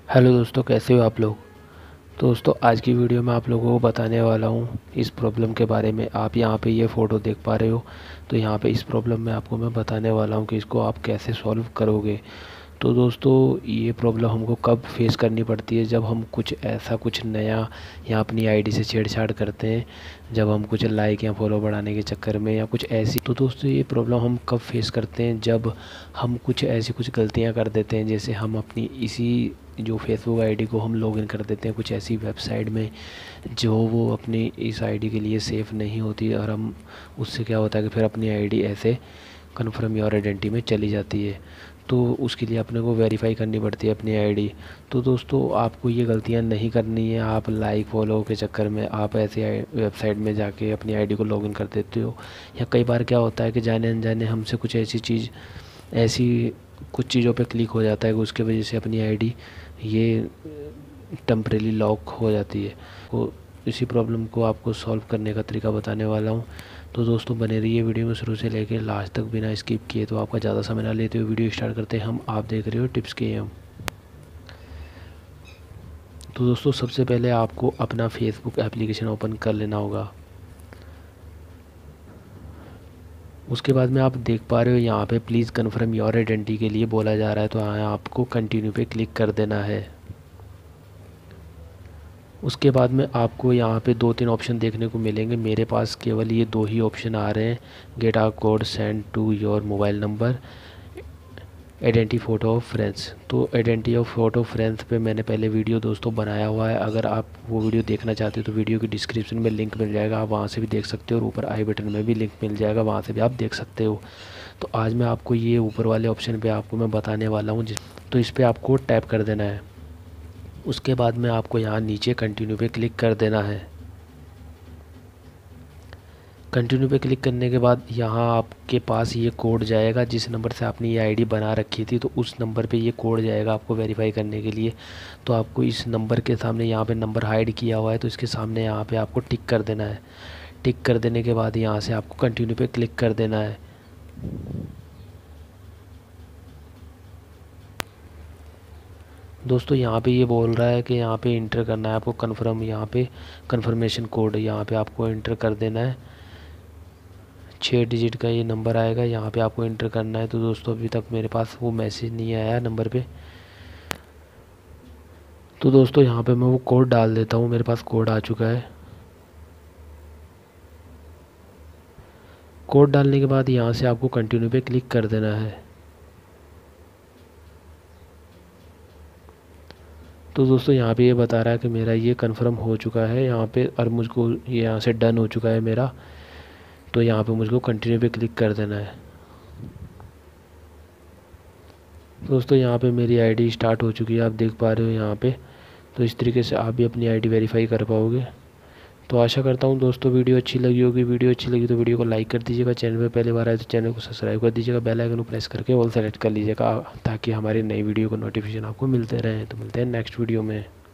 Hello दोस्तों, कैसे हो आप लोग। तो दोस्तों, आज की वीडियो में आप लोगों को बताने वाला हूँ इस प्रॉब्लम के बारे में। आप यहाँ पे ये फ़ोटो देख पा रहे हो, तो यहाँ पे इस प्रॉब्लम में आपको मैं बताने वाला हूँ कि इसको आप कैसे सॉल्व करोगे। तो दोस्तों, ये प्रॉब्लम हमको कब फेस करनी पड़ती है, जब हम कुछ नया या अपनी आईडी से छेड़छाड़ करते हैं, जब हम कुछ लाइक या फॉलो बढ़ाने के चक्कर में या कुछ ऐसी। तो दोस्तों, ये प्रॉब्लम हम कब फेस करते हैं, जब हम कुछ गलतियां कर देते हैं। जैसे हम अपनी इसी जो फेसबुक आईडी को हम लॉगिन कर देते हैं कुछ ऐसी वेबसाइट में जो वो अपनी इस आईडी के लिए सेफ़ नहीं होती, और हम उससे क्या होता है कि फिर अपनी आईडी ऐसे कन्फर्म योर आइडेंटिटी में चली जाती है। तो उसके लिए अपने को वेरीफाई करनी पड़ती है अपनी आईडी। तो दोस्तों, आपको ये गलतियां नहीं करनी है। आप लाइक फॉलो के चक्कर में आप ऐसे वेबसाइट में जाके अपनी आईडी को लॉगिन कर देते हो, या कई बार क्या होता है कि जाने अनजाने हमसे कुछ ऐसी कुछ चीज़ों पे क्लिक हो जाता है कि उसके वजह से अपनी आईडी ये टेम्परेली लॉक हो जाती है। तो इसी प्रॉब्लम को आपको सॉल्व करने का तरीका बताने वाला हूँ। तो दोस्तों, बने रहिए वीडियो में शुरू से लेकर लास्ट तक बिना स्किप किए। तो आपका ज़्यादा समय ना लेते हुए वीडियो स्टार्ट करते हैं हम। आप देख रहे हो टिप्स के हम। तो दोस्तों, सबसे पहले आपको अपना फेसबुक एप्लीकेशन ओपन कर लेना होगा। उसके बाद में आप देख पा रहे हो यहाँ पे प्लीज़ कन्फर्म योर आइडेंटिटी के लिए बोला जा रहा है, तो यहाँ आपको कंटिन्यू पे क्लिक कर देना है। उसके बाद में आपको यहाँ पे 2-3 ऑप्शन देखने को मिलेंगे। मेरे पास केवल ये 2 ही ऑप्शन आ रहे हैं, get a code send to your mobile number, identity photo of friends. तो आइडेंटिटी ऑफ फ़ोटो फ्रेंड्स पे मैंने पहले वीडियो दोस्तों बनाया हुआ है। अगर आप वो वीडियो देखना चाहते हो तो वीडियो की डिस्क्रिप्शन में लिंक मिल जाएगा, आप वहाँ से भी देख सकते हो, और ऊपर आई बटन में भी लिंक मिल जाएगा, वहाँ से भी आप देख सकते हो। तो आज मैं आपको ये ऊपर वाले ऑप्शन पे आपको मैं बताने वाला हूँ, तो इस पर आपको टैप कर देना है। उसके बाद में आपको यहाँ नीचे कंटिन्यू पे क्लिक कर देना है। कंटिन्यू पे क्लिक करने के बाद यहाँ आपके पास ये कोड जाएगा, जिस नंबर से आपने ये आईडी बना रखी थी, तो उस नंबर पे ये कोड जाएगा आपको वेरीफाई करने के लिए। तो आपको इस नंबर के सामने, यहाँ पे नंबर हाइड किया हुआ है, तो इसके सामने यहाँ पे आपको टिक कर देना है। टिक कर देने के बाद यहाँ से आपको कंटिन्यू पे क्लिक कर देना है। दोस्तों, यहाँ पे ये बोल रहा है कि यहाँ पे इंटर करना है आपको कन्फर्म, यहाँ पे कन्फर्मेशन कोड यहाँ पे आपको इंटर कर देना है। 6 डिजिट का ये नंबर आएगा, यहाँ पे आपको इंटर करना है। तो दोस्तों, अभी तक मेरे पास वो मैसेज नहीं आया नंबर पे। तो दोस्तों, यहाँ पे मैं वो कोड डाल देता हूँ। मेरे पास कोड आ चुका है। कोड डालने के बाद यहाँ से आपको कंटिन्यू पे क्लिक कर देना है। तो दोस्तों, यहाँ पे ये बता रहा है कि मेरा ये कंफर्म हो चुका है यहाँ पे, और मुझको ये यहाँ से डन हो चुका है मेरा। तो यहाँ पे मुझको कंटिन्यू पे क्लिक कर देना है। दोस्तों, यहाँ पे मेरी आईडी स्टार्ट हो चुकी है, आप देख पा रहे हो यहाँ पे। तो इस तरीके से आप भी अपनी आईडी वेरीफाई कर पाओगे। तो आशा करता हूँ दोस्तों वीडियो अच्छी लगी होगी। वीडियो अच्छी लगी तो वीडियो को लाइक कर दीजिएगा। चैनल पे पहली बार आए तो चैनल को सब्सक्राइब कर दीजिएगा। बेल आइकन को प्रेस करके ऑल सेलेक्ट कर लीजिएगा, ताकि हमारी नई वीडियो को नोटिफिकेशन आपको मिलते रहें। तो मिलते हैं नेक्स्ट वीडियो में।